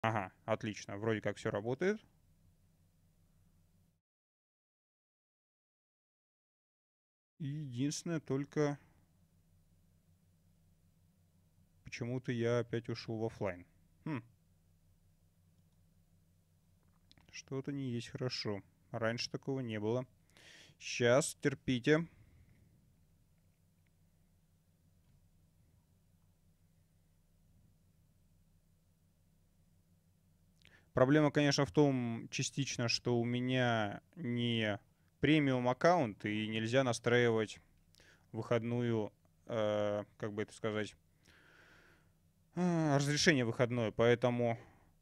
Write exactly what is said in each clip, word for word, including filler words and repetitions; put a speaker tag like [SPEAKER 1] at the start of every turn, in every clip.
[SPEAKER 1] Ага, отлично. Вроде как все работает. И единственное, только почему-то я опять ушел в оффлайн. Хм, что-то не есть хорошо. Раньше такого не было. Сейчас, терпите. Проблема, конечно, в том частично, что у меня не премиум аккаунт и нельзя настраивать выходную, э, как бы это сказать, э, разрешение выходное, поэтому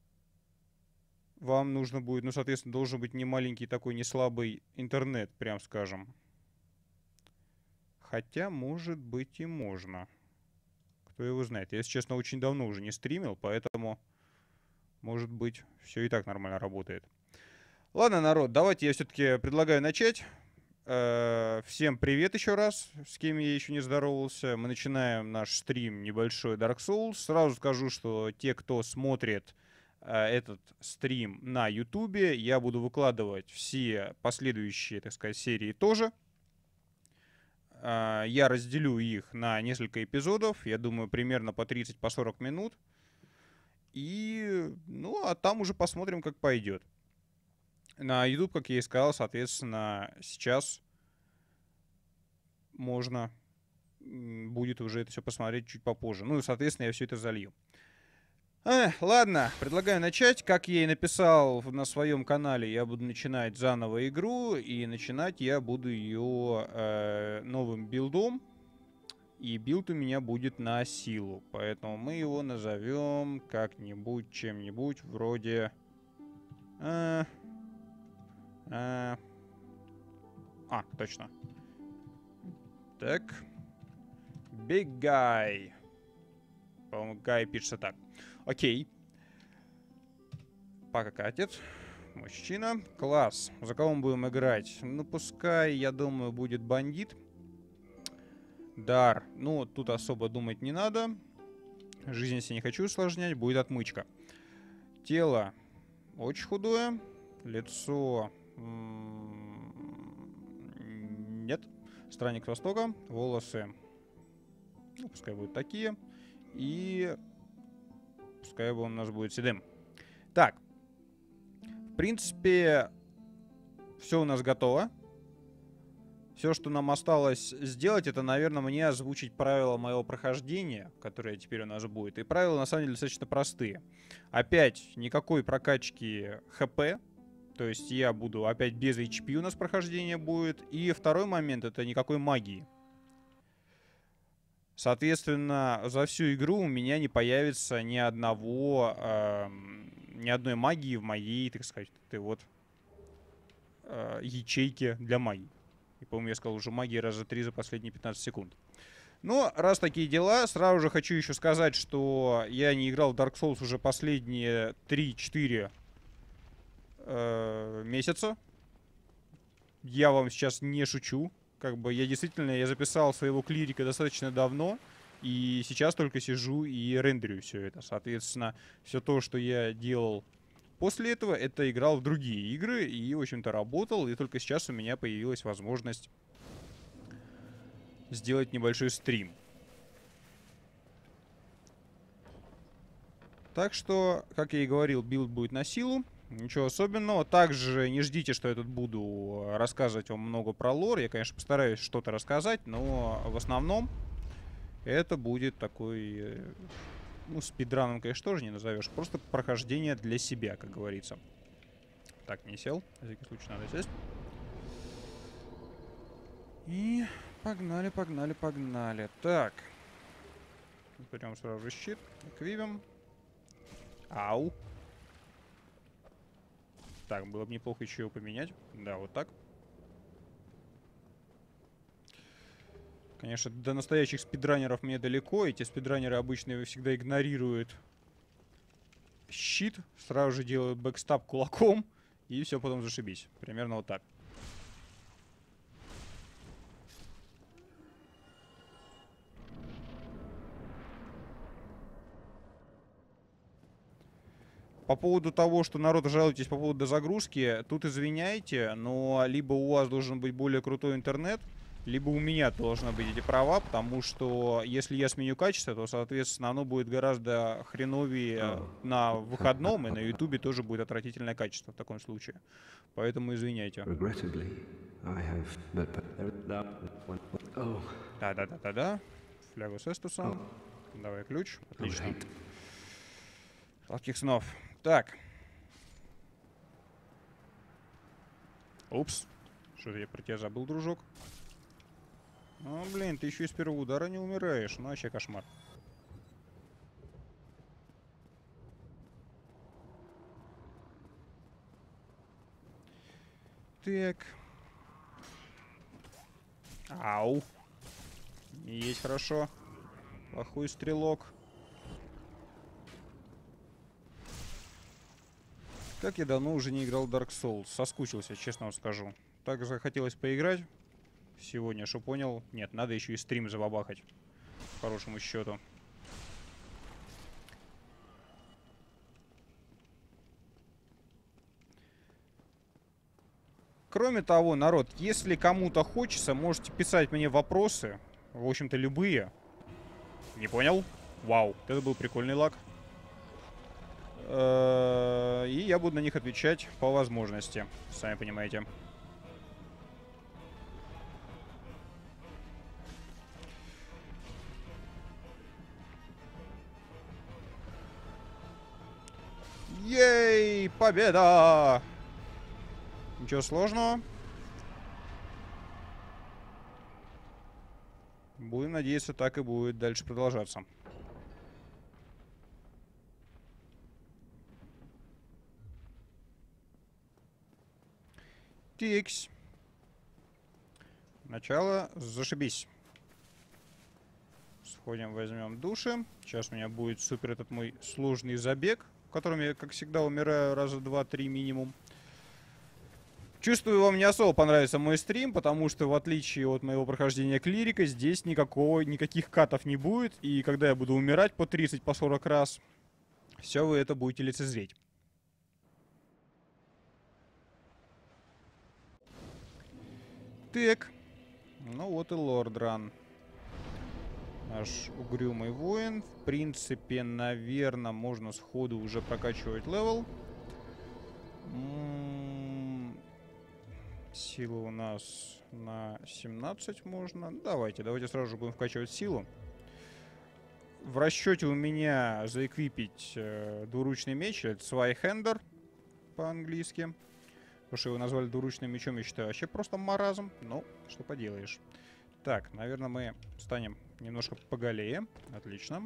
[SPEAKER 1] вам нужно будет, ну, соответственно, должен быть не маленький такой, не слабый интернет, прям скажем. Хотя, может быть, и можно. Кто его знает. Я, если честно, очень давно уже не стримил, поэтому, может быть, все и так нормально работает. Ладно, народ, давайте я все-таки предлагаю начать. Э, Всем привет еще раз, с кем я еще не здоровался. Мы начинаем наш стрим небольшой Dark Souls. Сразу скажу, что те, кто смотрит э, этот стрим на YouTube, я буду выкладывать все последующие, так сказать, серии тоже. Э, Я разделю их на несколько эпизодов, я думаю, примерно по тридцать по сорок минут. И, ну, а там уже посмотрим, как пойдет. На YouTube, как я и сказал, соответственно, сейчас можно будет уже это все посмотреть чуть попозже. Ну и, соответственно, я все это залью. А, ладно, предлагаю начать. Как я и написал на своем канале, я буду начинать заново игру, и начинать я буду ее э, новым билдом. И билд у меня будет на силу, поэтому мы его назовем как-нибудь, чем-нибудь вроде... А, а, а, точно. Так. Big Guy. По-моему, Guy пишется так. Окей. Пока катит. Мужчина. Класс. За кого мы будем играть? Ну, пускай, я думаю, будет бандит. Дар. Ну, тут особо думать не надо. Жизнь, если не хочу усложнять, будет отмычка. Тело. Очень худое. Лицо... Нет. Странник Востока. Волосы. Ну, пускай будут такие. И... Пускай он у нас будет седым. Так. В принципе, все у нас готово. Все, что нам осталось сделать, это, наверное, мне озвучить правила моего прохождения, которое теперь у нас будет. И правила, на самом деле, достаточно простые. Опять никакой прокачки ХП. То есть я буду опять без эйч пи у нас прохождение будет. И второй момент — это никакой магии. Соответственно, за всю игру у меня не появится ни одного, э, ни одной магии в моей, так сказать, этой вот э, ячейке для магии. И, по-моему, я сказал уже магии раза три за последние пятнадцать секунд. Но раз такие дела, сразу же хочу еще сказать, что я не играл в Dark Souls уже последние три-четыре э, месяца. Я вам сейчас не шучу. Как бы я действительно, я записал своего клирика достаточно давно. И сейчас только сижу и рендерю все это. Соответственно, все то, что я делал после этого, это играл в другие игры и, в общем-то, работал. И только сейчас у меня появилась возможность сделать небольшой стрим. Так что, как я и говорил, билд будет на силу. Ничего особенного. Также не ждите, что я тут буду рассказывать вам много про лор. Я, конечно, постараюсь что-то рассказать, но в основном это будет такой... Ну, спидраном, конечно, тоже не назовешь. Просто прохождение для себя, как говорится. Так, не сел. На всякий случай надо сесть. И погнали, погнали, погнали. Так. Берем сразу же щит. Эквивим. Ау. Так, было бы неплохо еще его поменять. Да, вот так. Конечно, до настоящих спидранеров мне далеко. Эти спидранеры обычно всегда игнорируют щит. Сразу же делают бэкстап кулаком. И все потом зашибись. Примерно вот так. по поводу того, что народ жалуетесь по поводу загрузки, тут извиняйте, но либо у вас должен быть более крутой интернет, либо у меня должны быть эти права, потому что если я сменю качество, то, соответственно, оно будет гораздо хреновее на выходном, и на ютубе тоже будет отвратительное качество в таком случае. Поэтому извиняйте. Да-да-да-да-да. Флягу с эстусом. Давай ключ. Отлично. Сладких снов. Так. Упс. Что-то я про тебя забыл, дружок. Ну, блин, ты еще и с первого удара не умираешь. Ну, вообще кошмар. Так. Ау. Не есть хорошо. Плохой стрелок. Как я давно уже не играл в Dark Souls. Соскучился, честно вам скажу. Так захотелось поиграть сегодня, что понял. Нет, надо еще и стрим забабахать. По хорошему счету. Кроме того, народ, если кому-то хочется, можете писать мне вопросы. В общем-то, любые. Не понял? Вау, это был прикольный лаг. И я буду на них отвечать по возможности. Сами понимаете. Ей, победа! Ничего сложного. Будем надеяться, так и будет дальше продолжаться. Тикс. Начало. Зашибись. Сходим, возьмем души. Сейчас у меня будет супер этот мой сложный забег, в котором я, как всегда, умираю раза два-три минимум. Чувствую, вам не особо понравится мой стрим, потому что, в отличие от моего прохождения клирика, здесь никакого, никаких катов не будет. И когда я буду умирать по тридцать, по сорок раз, все вы это будете лицезреть. Так. Ну вот и Лордран. Наш угрюмый воин. В принципе, наверное, можно сходу уже прокачивать левел. Сила у нас на семнадцать можно. Давайте, давайте сразу же будем вкачивать силу. В расчете у меня заэквипить э, двуручный меч. Это Свайхендер по-английски. Потому что его назвали двуручным мечом, я считаю, вообще просто маразм. Ну, что поделаешь. Так, наверное, мы станем немножко поголее. Отлично.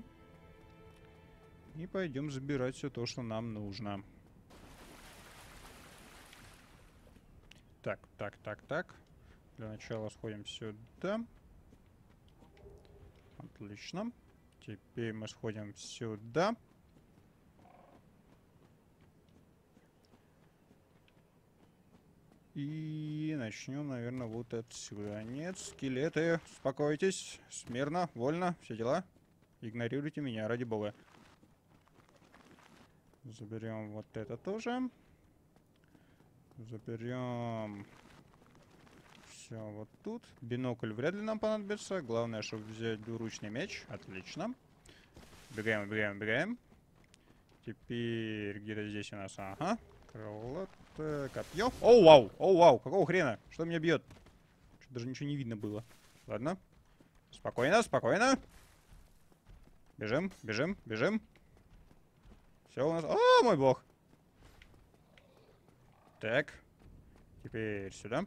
[SPEAKER 1] И пойдем забирать все то, что нам нужно. Так, так, так, так. Для начала сходим сюда. Отлично. Теперь мы сходим сюда. И начнем, наверное, вот отсюда. Нет, скелеты, успокойтесь. Смирно, вольно, все дела. Игнорируйте меня, ради бога. Заберем вот это тоже. Заберем все вот тут. Бинокль вряд ли нам понадобится. Главное, чтобы взять двуручный меч. Отлично. Бегаем, бегаем, бегаем. Теперь где-то здесь у нас, ага. Крылатое копье. Оу, вау, оу, вау, какого хрена? Что меня бьет? Что-то даже ничего не видно было. Ладно. Спокойно, спокойно. Бежим, бежим, бежим. Все у нас... О, мой бог. Так. Теперь сюда.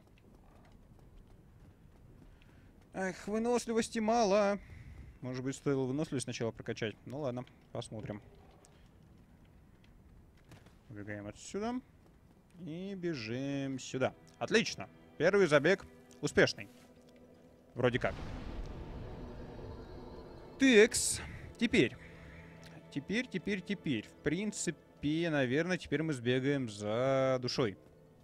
[SPEAKER 1] Эх, выносливости мало. Может быть, стоило выносливость сначала прокачать. Ну ладно, посмотрим. Убегаем отсюда. И бежим сюда. Отлично. Первый забег успешный. Вроде как. Текс. Теперь. Теперь, теперь, теперь. В принципе, наверное, теперь мы сбегаем за душой.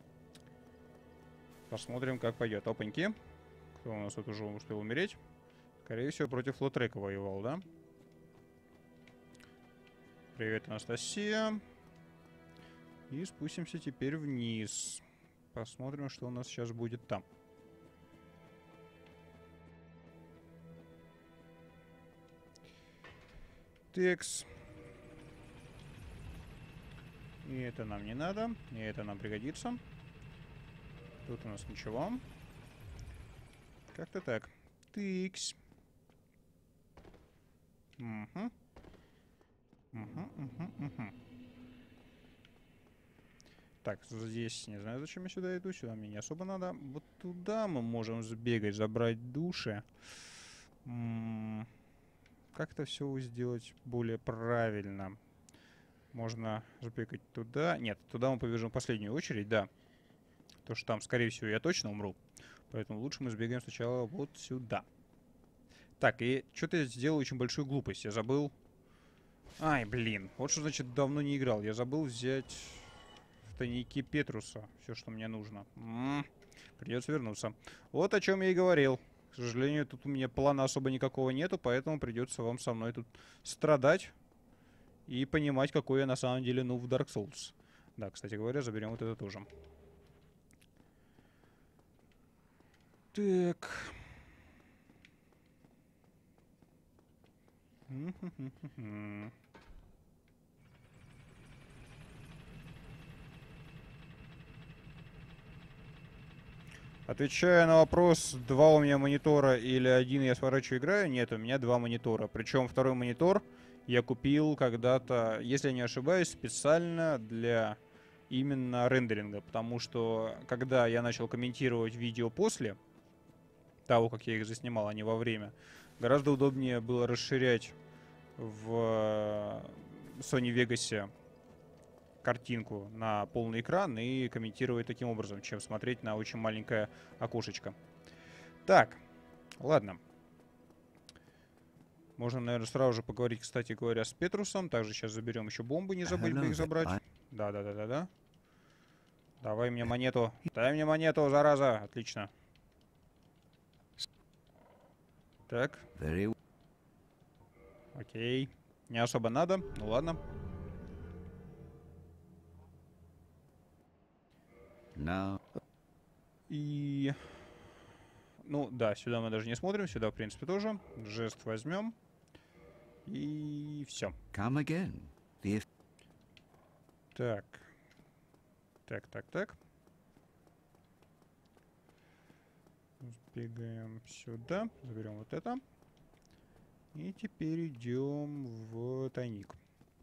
[SPEAKER 1] Посмотрим, как пойдет. Опаньки. Кто у нас тут уже успел умереть? Скорее всего, против Лотрека воевал, да? Привет, Анастасия. И спустимся теперь вниз. Посмотрим, что у нас сейчас будет там. Текс. И это нам не надо. И это нам пригодится. Тут у нас ничего. Как-то так. Тыкс. Угу. Угу, угу, угу. Так, здесь не знаю, зачем я сюда иду. Сюда мне не особо надо. Вот туда мы можем сбегать, забрать души. Как это все сделать более правильно? Можно сбегать туда. Нет, туда мы побежим в последнюю очередь, да. Потому что там, скорее всего, я точно умру. Поэтому лучше мы сбегаем сначала вот сюда. Так, и что-то я сделал очень большую глупость. Я забыл... Ай, блин. Вот что значит давно не играл. Я забыл взять в тайнике Петруса все, что мне нужно. М-м, придется вернуться. Вот о чем я и говорил. К сожалению, тут у меня плана особо никакого нету, поэтому придется вам со мной тут страдать и понимать, какой я на самом деле, ну, в Dark Souls. Да, кстати говоря, заберем вот это тоже. Так. Отвечая на вопрос, два у меня монитора или один я сворачиваю играю, нет, у меня два монитора. Причем второй монитор я купил когда-то, если я не ошибаюсь, специально для именно рендеринга. Потому что, когда я начал комментировать видео после того, как я их заснимал, а не во время, гораздо удобнее было расширять в Sony Vegas картинку на полный экран и комментировать таким образом, чем смотреть на очень маленькое окошечко. Так, ладно. Можно, наверное, сразу же поговорить, кстати говоря, с Петрусом. Также сейчас заберем еще бомбы, не забыть бы их забрать. Да-да-да-да-да. Давай мне монету. Дай мне монету, зараза. Отлично. Так. Окей. Не особо надо. Ну ладно.
[SPEAKER 2] No.
[SPEAKER 1] И... Ну, да, сюда мы даже не смотрим. Сюда, в принципе, тоже. Жест возьмем. И все.
[SPEAKER 2] Come again. The...
[SPEAKER 1] Так. Так, так, так. Сбегаем сюда. Заберем вот это. И теперь идем в тайник.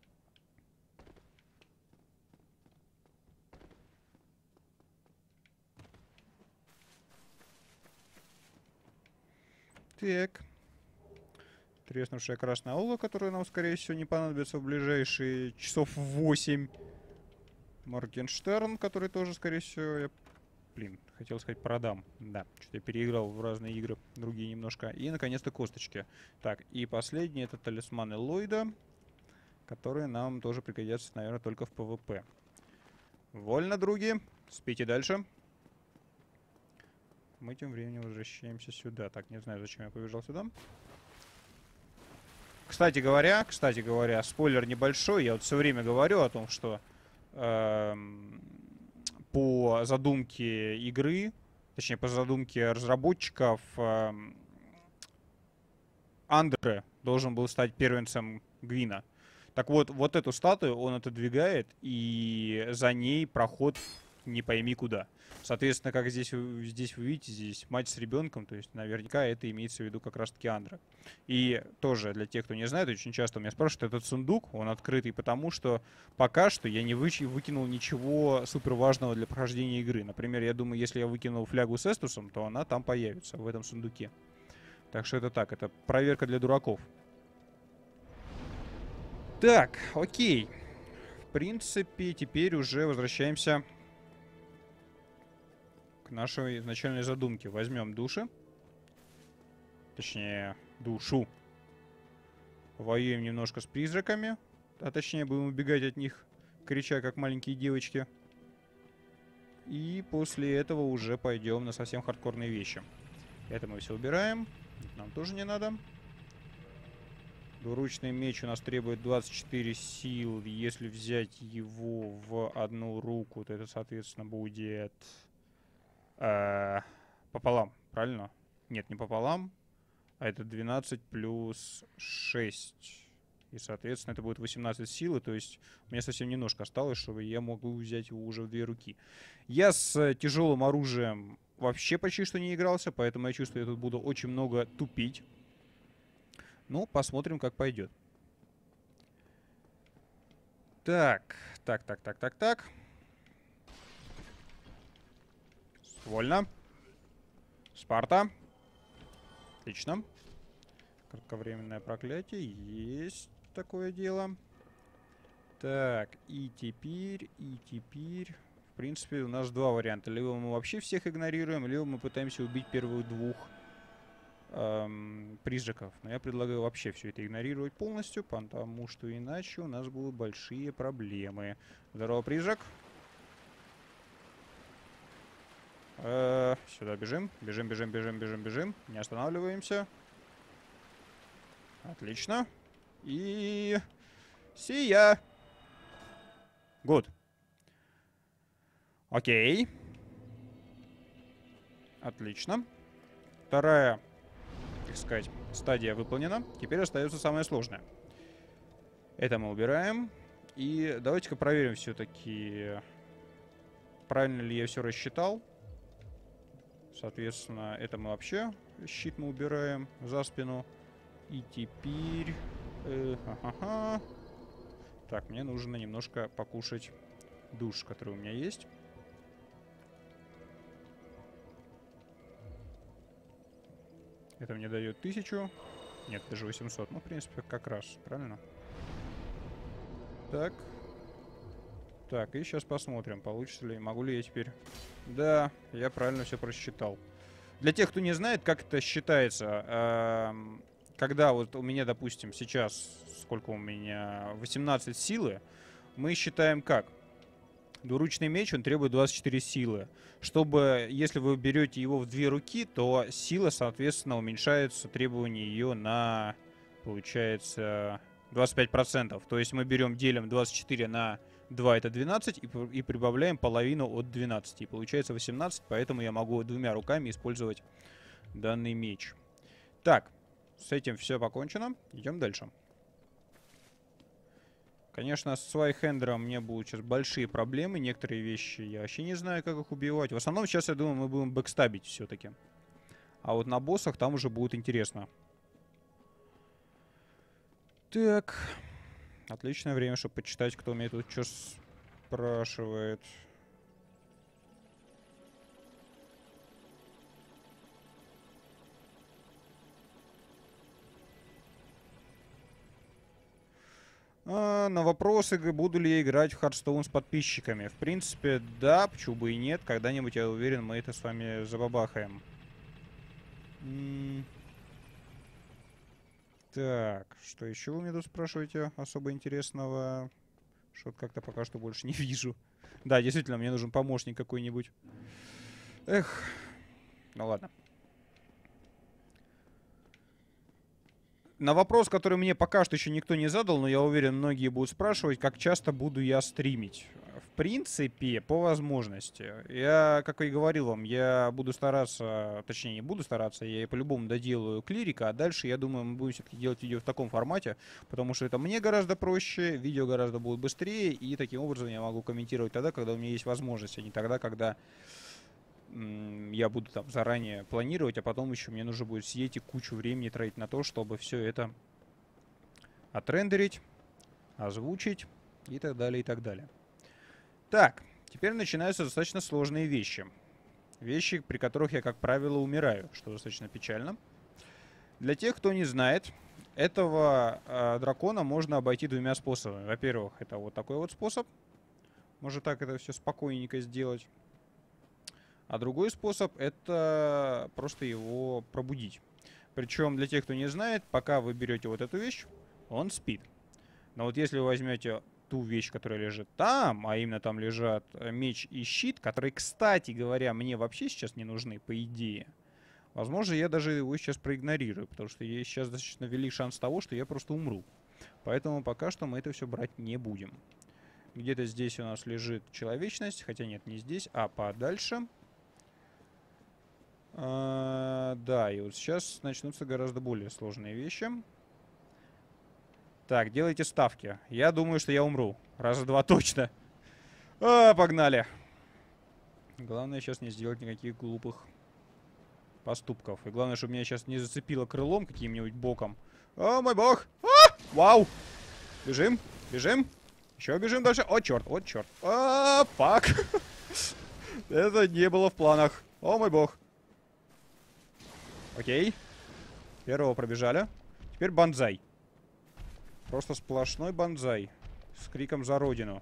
[SPEAKER 1] Так. Треснувшая красная аула, которая нам, скорее всего, не понадобится в ближайшие часов восемь. Моргенштерн, который тоже, скорее всего, я... Блин, хотел сказать, продам. Да, что-то я переиграл в разные игры, другие немножко. И, наконец-то, косточки. Так, и последний — это талисманы Ллойда, которые нам тоже пригодятся, наверное, только в ПВП. Вольно, други. Спите дальше. Мы тем временем возвращаемся сюда. Так, не знаю, зачем я побежал сюда. Кстати говоря, кстати говоря, спойлер небольшой. Я вот все время говорю о том, что эм, по задумке игры, точнее, по задумке разработчиков, эм, Андре должен был стать первенцем Гвина. Так вот, вот эту статую он отодвигает, и за ней проход не пойми куда. Соответственно, как здесь, здесь вы видите, здесь мать с ребенком, то есть наверняка это имеется в виду как раз-таки Андре. И тоже для тех, кто не знает, очень часто у меня спрашивают, этот сундук, он открытый, потому что пока что я не выч- выкинул ничего супер важного для прохождения игры. Например, я думаю, если я выкинул флягу с Эстусом, то она там появится, в этом сундуке. Так что это так, это проверка для дураков. Так, окей. В принципе, теперь уже возвращаемся к нашей изначальной задумке. Возьмем души. Точнее, душу. Воюем немножко с призраками. А точнее, будем убегать от них, крича, как маленькие девочки. И после этого уже пойдем на совсем хардкорные вещи. Это мы все убираем. Нам тоже не надо. Двуручный меч у нас требует двадцать четыре сил. Если взять его в одну руку, то это, соответственно, будет э, пополам, правильно? Нет, не пополам, а это двенадцать плюс шесть. И, соответственно, это будет восемнадцать силы. То есть у меня совсем немножко осталось, чтобы я могу взять его уже в две руки. Я с тяжелым оружием вообще почти что не игрался, поэтому я чувствую, я тут буду очень много тупить. Ну, посмотрим, как пойдет. Так, так, так, так, так, так. Вольно. Спарта. Отлично. Кратковременное проклятие. Есть такое дело. Так, и теперь, и теперь... В принципе, у нас два варианта. Либо мы вообще всех игнорируем, либо мы пытаемся убить первых двух эм, призраков. Но я предлагаю вообще все это игнорировать полностью, потому что иначе у нас будут большие проблемы. Здорово, призрак. Э, сюда бежим. Бежим, бежим, бежим, бежим, бежим. Не останавливаемся. Отлично. И... Сия. Гуд. Окей. Отлично. Вторая, так сказать, стадия выполнена. Теперь остается самое сложное. Это мы убираем. И давайте-ка проверим все-таки, правильно ли я все рассчитал. Соответственно, это мы вообще щит мы убираем за спину. И теперь... Э, ха-ха-ха. Так, мне нужно немножко покушать душ, который у меня есть. Это мне дает тысячу. Нет, даже восемьсот. Ну, в принципе, как раз. Правильно? Так. Так, и сейчас посмотрим, получится ли... Могу ли я теперь... Да, я правильно все просчитал. Для тех, кто не знает, как это считается... Эм, когда вот у меня, допустим, сейчас... Сколько у меня? восемнадцать силы. Мы считаем как? Двуручный меч, он требует двадцать четыре силы. Чтобы, если вы берете его в две руки, то сила, соответственно, уменьшается, требование ее на, получается, двадцать пять процентов. То есть мы берем, делим двадцать четыре на два, это двенадцать, и, и прибавляем половину от двенадцати. И получается восемнадцать, поэтому я могу двумя руками использовать данный меч. Так, с этим все покончено. Идем дальше. Конечно, с свайхендером мне будут сейчас большие проблемы. Некоторые вещи я вообще не знаю, как их убивать. В основном сейчас, я думаю, мы будем бэкстабить все-таки. А вот на боссах там уже будет интересно. Так. Отличное время, чтобы почитать, кто меня тут что спрашивает. А, на вопросы, буду ли я играть в Hearthstone с подписчиками. В принципе, да, почему бы и нет. Когда-нибудь, я уверен, мы это с вами забабахаем. М-м- так, что еще вы меня тут спрашиваете особо интересного? Что-то как-то пока что больше не вижу. Да, действительно, мне нужен помощник какой-нибудь. Эх, ну ладно. На вопрос, который мне пока что еще никто не задал, но я уверен, многие будут спрашивать, как часто буду я стримить. В принципе, по возможности. Я, как и говорил вам, я буду стараться, точнее не буду стараться, я по-любому доделаю клирика, а дальше, я думаю, мы будем все-таки делать видео в таком формате, потому что это мне гораздо проще, видео гораздо будет быстрее, и таким образом я могу комментировать тогда, когда у меня есть возможность, а не тогда, когда я буду там заранее планировать, а потом еще мне нужно будет сидеть и кучу времени тратить на то, чтобы все это отрендерить, озвучить и так далее, и так далее. Так, теперь начинаются достаточно сложные вещи. Вещи, при которых я, как правило, умираю, что достаточно печально. Для тех, кто не знает, этого э, дракона можно обойти двумя способами. Во-первых, это вот такой вот способ. Можно так это все спокойненько сделать. А другой способ — это просто его пробудить. Причем, для тех, кто не знает, пока вы берете вот эту вещь, он спит. Но вот если вы возьмете ту вещь, которая лежит там, а именно там лежат меч и щит, которые, кстати говоря, мне вообще сейчас не нужны, по идее. Возможно, я даже его сейчас проигнорирую, потому что есть сейчас достаточно велик шанс того, что я просто умру. Поэтому пока что мы это все брать не будем. Где-то здесь у нас лежит человечность, хотя нет, не здесь, а подальше. А, да, и вот сейчас начнутся гораздо более сложные вещи. Так, делайте ставки. Я думаю, что я умру. Раза два точно. А, погнали. Главное сейчас не сделать никаких глупых поступков. И главное, чтобы меня сейчас не зацепило крылом каким-нибудь боком. О, мой бог! А! Вау! Бежим, бежим. Еще бежим дальше. О, черт, о, черт. А, фак. Это не было в планах. О, мой бог. Окей. Первого пробежали. Теперь бонзай. Просто сплошной бонзай. С криком за родину.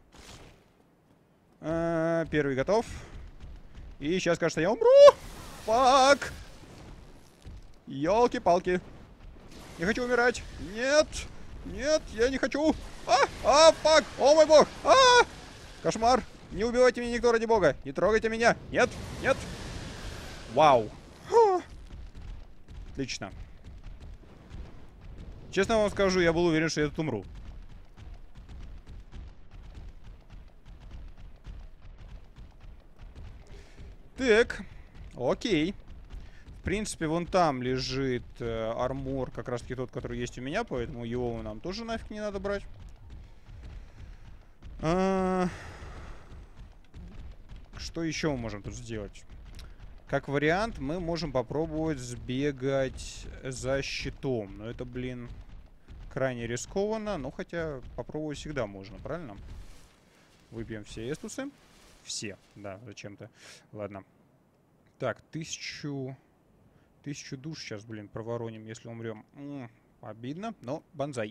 [SPEAKER 1] А, первый готов. И сейчас, кажется, я умру. Фак. Ёлки-палки. Не хочу умирать. Нет. Нет, я не хочу. А, а, фак. О, мой бог. А, кошмар. Не убивайте меня, никто, ради бога. Не трогайте меня. Нет, нет. Вау. Ха. Отлично. Честно вам скажу, я был уверен, что я тут умру. Так. Окей. В принципе, вон там лежит э, армор, как раз таки тот, который есть у меня, поэтому его нам тоже нафиг не надо брать. А... Что еще мы можем тут сделать? Как вариант, мы можем попробовать сбегать за щитом. Но это, блин, крайне рискованно. Но хотя попробовать всегда можно, правильно? Выпьем все эстусы. Все, да, зачем-то. Ладно. Так, тысячу... Тысячу душ сейчас, блин, провороним, если умрем. М-м, обидно, но бонзай.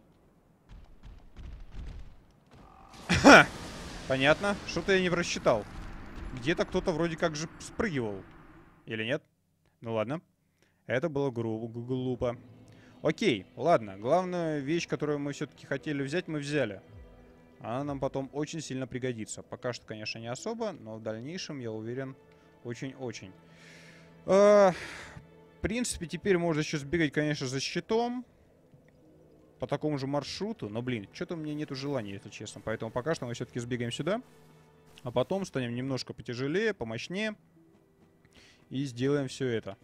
[SPEAKER 1] Понятно. Что-то я не просчитал. Где-то кто-то вроде как же спрыгивал. Или нет? Ну ладно. Это было гру- глупо. Окей, ладно. Главную вещь, которую мы все-таки хотели взять, мы взяли. Она нам потом очень сильно пригодится. Пока что, конечно, не особо, но в дальнейшем, я уверен, очень-очень. А, в принципе, теперь можно еще сбегать, конечно, за щитом. По такому же маршруту. Но, блин, что-то у меня нету желания, если честно. Поэтому пока что мы все-таки сбегаем сюда. А потом станем немножко потяжелее, помощнее. И сделаем все это.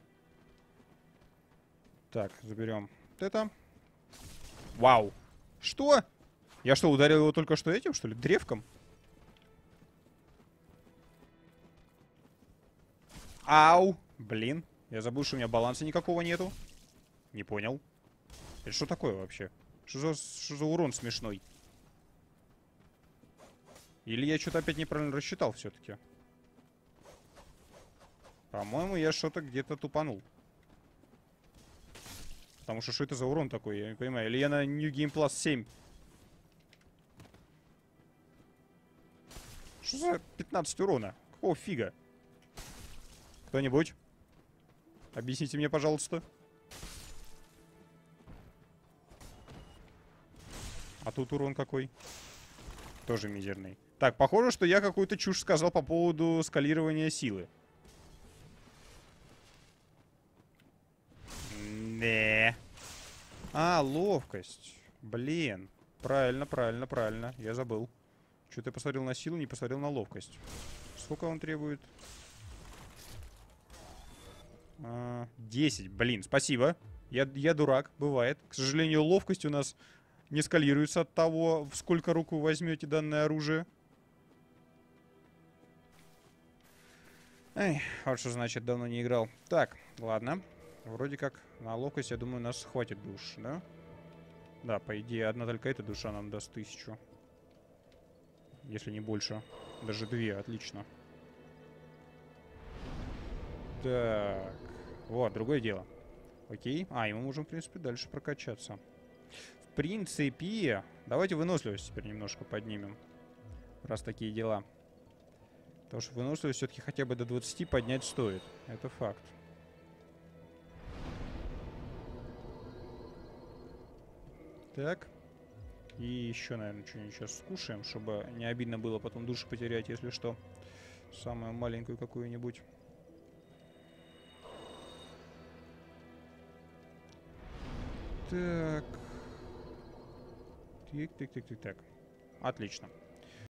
[SPEAKER 1] Так, заберем вот это. Вау. Что? Я что, ударил его только что этим, что ли? Древком? Ау. Блин. Я забыл, что у меня баланса никакого нету. Не понял. Это что такое вообще? Что за, что за урон смешной? Или я что-то опять неправильно рассчитал все-таки? По-моему, я что-то где-то тупанул. Потому что что это за урон такой, я не понимаю. Или я на New Game Plus семь? Что за пятнадцать урона? Какого фига? Кто-нибудь? Объясните мне, пожалуйста. А тут урон какой? Тоже мизерный. Так, похоже, что я какую-то чушь сказал по поводу скалирования силы. Не. А, ловкость. Блин. Правильно, правильно, правильно. Я забыл. Что-то я посмотрел на силу, не посмотрел на ловкость. Сколько он требует? А, десять. Блин, спасибо. Я, я дурак, бывает. К сожалению, ловкость у нас не скалируется от того, в сколько рук вы возьмете данное оружие. Эй, вот что значит, давно не играл. Так, ладно. Вроде как на ловкость, я думаю, нас хватит душ, да? Да, по идее, одна только эта душа нам даст тысячу. Если не больше. Даже две, отлично. Так. Вот, другое дело. Окей. А, и мы можем, в принципе, дальше прокачаться. В принципе, давайте выносливость теперь немножко поднимем. Раз такие дела. Потому что выносливость все-таки хотя бы до двадцати поднять стоит. Это факт. Так. И еще, наверное, что-нибудь сейчас скушаем, чтобы не обидно было потом душу потерять, если что. Самую маленькую какую-нибудь. Так. Так, так, так, так, так. Отлично.